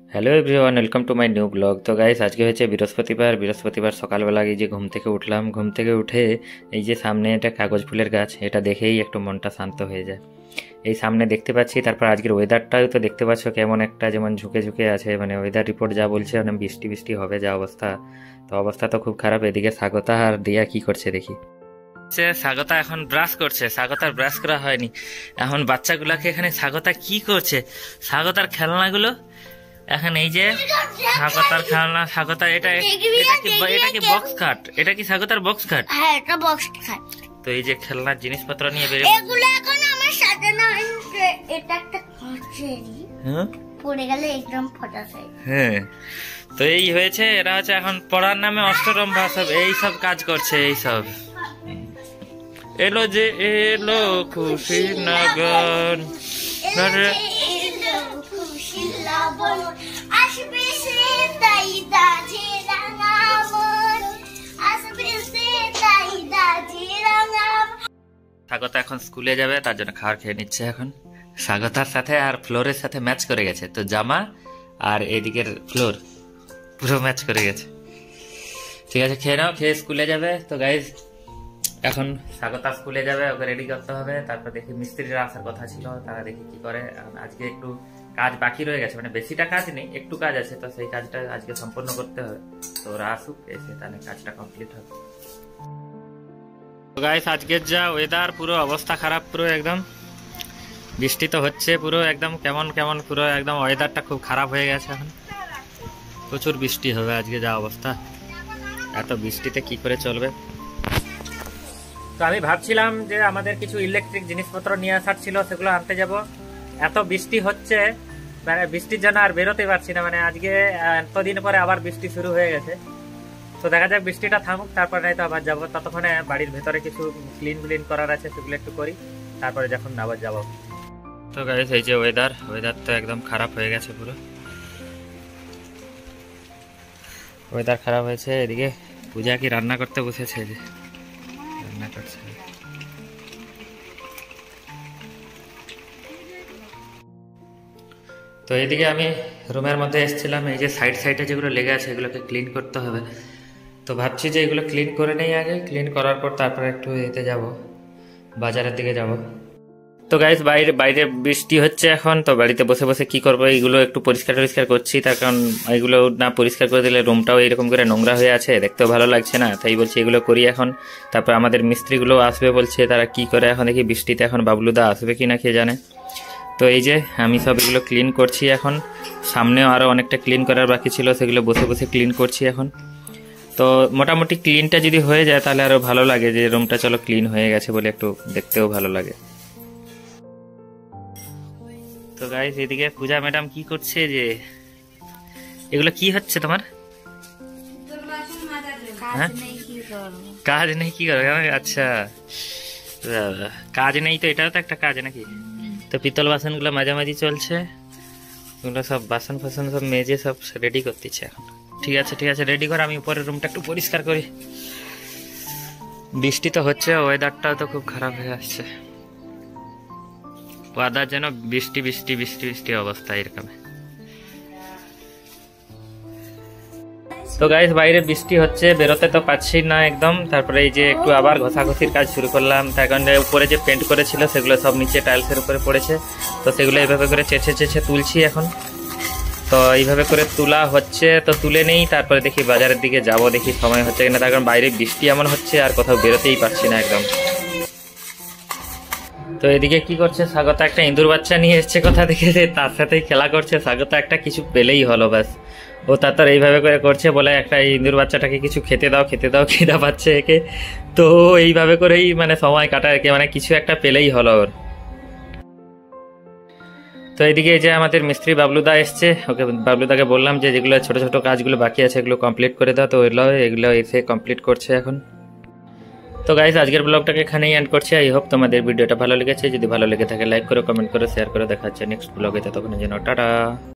Hello everyone, welcome to my new blog. তো guys, আজকে হচ্ছে বৃহস্পতিবার সকালবেলা এই যে ঘুম থেকে উঠলাম। ঘুম থেকে উঠে এই যে সামনে একটা কাগজ ফুলের গাছ, এটা দেখেই একটু মনটা শান্ত হয়ে যায়। এই সামনে দেখতে পাচ্ছি। তারপর আজকের ওয়েদারটাও তো দেখতে পাচ্ছ কেমন একটা, যেমন ঝুঁকে ঝুঁকে আছে। মানে ওয়েদার রিপোর্ট যা বলছে মানে বৃষ্টি বৃষ্টি হবে যা অবস্থা। তো অবস্থা তো খুব খারাপ। এদিকে স্বাগতা আর দিয়া কি করছে দেখি। স্বাগতা এখন ব্রাশ করছে। স্বাগতার ব্রাশ করা হয়নি এখন। বাচ্চাগুলাকে এখানে স্বাগতা কি করছে, স্বাগতার খেলনাগুলো এখন এই যে স্বাগতার খেলনা। স্বাগতা এটা কি বক্স খাট? এটা কি স্বাগতার বক্স খাট? হ্যাঁ, এটা বক্স খাট। তো এই যে খেলনার জিনিসপত্র নিয়ে বেরিয়ে এগুলো এখন আমার সাজানো হয়েছে। এটা একটা কাচেরি, হ্যাঁ পড়ে গেলে একদম ফটাফট। হ্যাঁ, তো এই হয়েছে। এরা হচ্ছে এখন পড়ার নামে অষ্টরম্ভা সব এই সব কাজ করছে। এই সব এলো যে এলো খুশি নগর, আসবে সে তাই দাজে রাঙামন, আসবে সে তাই দাজে রাঙামন। স্বাগতা এখন স্কুলে যাবে, তার জন্য খাবার খেয়ে নিচ্ছে এখন। স্বাগতার সাথে আর ফ্লোরের সাথে ম্যাচ করে গেছে। তো জামা আর এদিকের ফ্লোর পুরো ম্যাচ করে গেছে। ঠিক আছে, খেয়ে নাও, খেয়ে স্কুলে যাবে। তো গাইজ এখন স্বাগতা স্কুলে যাবে, ওকে রেডি করতে হবে। তারপর দেখি মিস্ত্রিরা আসার কথা ছিল, তারা দেখি কি করে। আজকে একটু কাজ বাকি রয়ে গেছে, মানে বেশিটা কাজ নেই, একটু কাজ আছে। তো সেই কাজটা আজকে সম্পূর্ণ করতে হবে। তো ওরা আসুক, এসে তাহলে কাজটা কমপ্লিট হবে। গাইস, আজকের যা ওয়েদার, পুরো অবস্থা খারাপ, পুরো একদম বৃষ্টি তো হচ্ছে, পুরো একদম কেমন কেমন, পুরো একদম ওয়েদারটা খুব খারাপ হয়ে গেছে। এখন প্রচুর বৃষ্টি হবে আজকে যা অবস্থা। এত বৃষ্টিতে কি করে চলবে? তো আমি ভাবছিলাম যে আমাদের কিছু ইলেকট্রিক জিনিসপত্র নিয়ে আসার ছিল, সেগুলো আনতে যাব। এত বৃষ্টি হচ্ছে, মানে বৃষ্টির জন্য আর বেরোতে পারছি না। মানে আজকে এতদিন পরে আবার বৃষ্টি শুরু হয়ে গেছে। তো দেখা যাক বৃষ্টিটা থামুক, তারপরে নয়তো আবার যাবো। ততক্ষণে বাড়ির ভেতরে কিছু ক্লিন করার আছে, সেগুলো একটু করি, তারপরে যখন আবার যাবো। তো গাইস, এই যে ওয়েদার তো একদম খারাপ হয়ে গেছে পুরো। ওয়েদার খারাপ হয়েছে। এদিকে পূজা কি রান্না করতে বসেছে, যে রান্না করছে। তো এইদিকে আমি রুমের মধ্যে এসেছিলাম। এই যে সাইডে যেগুলো লেগে আছে এগুলোকে ক্লিন করতে হবে। তো ভাবছি যে এগুলো ক্লিন করে নেই আগে, ক্লিন করার পর তারপরে একটু এতে যাব, বাজারের দিকে যাব। তো গাইস, বাইরে বৃষ্টি হচ্ছে এখন। তো বাড়িতে বসে বসে কি করবো, এইগুলো একটু পরিষ্কার করছি। তার কারণ এগুলো না পরিষ্কার করে দিলে রুমটাও এরকম করে নোংরা হয়ে আছে, দেখতেও ভালো লাগছে না। তাই বলছি এগুলো করি এখন। তারপর আমাদের মিস্ত্রিগুলো আসবে বলছে, তারা কি করে এখন দেখি বৃষ্টিতে। এখন বাবলুদা আসবে কি না কে জানে। তো এই যে আমি সব এগুলো ক্লিন করছি এখন। সামনেও আরও অনেকটা ক্লিন করার বাকি ছিল, সেগুলো বসে বসে ক্লিন করছি এখন। তো মোটামুটি ক্লিনটা যদি হয়ে যায় তাহলে আরও ভালো লাগে, যে রুমটা চলো ক্লিন হয়ে গেছে বলে একটু দেখতেও ভালো লাগে। তো গাইস, এদিকে পূজা ম্যাডাম কি করছে, যে এগুলো কি হচ্ছে তোমার? কাজ নেই কি করো? আচ্ছা, কাজ নেই তো এটাও তো একটা কাজ নাকি? তো পিতল বাসনগুলো মাঝামাঝি চলছে, ওগুলো সব বাসন ফাসন সব মেজে সব রেডি করতেছে এখন। ঠিক আছে রেডি কর, আমি উপরের রুমটা একটু পরিষ্কার করি। বৃষ্টি তো হচ্ছে, ওয়েদারটাও তো খুব খারাপ হয়ে আসছে। ওয়েদার যেন বৃষ্টি অবস্থা এরকম। তো গাইস, বাইরে বৃষ্টি হচ্ছে, বেরোতে তো পাচ্ছি না একদম। তারপরে এই যে একটু আবার ঘষাঘষির কাজ শুরু করলাম। তার কারণে উপরে যে পেন্ট করেছিল সেগুলো সব নিচে টাইলসের উপরে পড়েছে। তো সেগুলো এইভাবে করে চেঁচে তুলছি এখন। তো এইভাবে করে তোলা হচ্ছে, তো তুলে নেই, তারপরে দেখি বাজারের দিকে যাব, দেখি সময় হচ্ছে কিনা। তার কারণ বাইরে বৃষ্টি এমন হচ্ছে আর কোথাও বেরোতেই পারছি না একদম। তো এদিকে কি করছে স্বাগতা, একটা ইঁদুর বাচ্চা নিয়ে এসছে কোথা থেকে, তার সাথেই খেলা করছে। স্বাগতা একটা কিছু পেলেই হলো ব্যাস, ও তার এইভাবে করে করছে, বলে একটা ইঁদুর বাচ্চাটাকে কিছু খেতে দাও খিদা পাচ্ছে একে। তো এইভাবে করেই মানে সময় কাটায় একে, মানে কিছু একটা পেলেই হলো ওর। তো এদিকে যে আমাদের মিস্ত্রি বাবলুদা এসছে, ওকে বাবলুদাকে বললাম যে যেগুলো ছোট ছোট কাজগুলো বাকি আছে এগুলো কমপ্লিট করে দাও। তো এগুলো এসে কমপ্লিট করছে এখন। তো গাইস, আজকের ব্লগটাকে এখানেই এন্ড করছি। আই হোপ তোমাদের ভিডিওটা ভালো লেগেছে। যদি ভালো লেগে থাকে লাইক করো, কমেন্ট করো, শেয়ার করো। দেখা হচ্ছে নেক্সট ব্লগে, ততক্ষণের জন্য টাটা।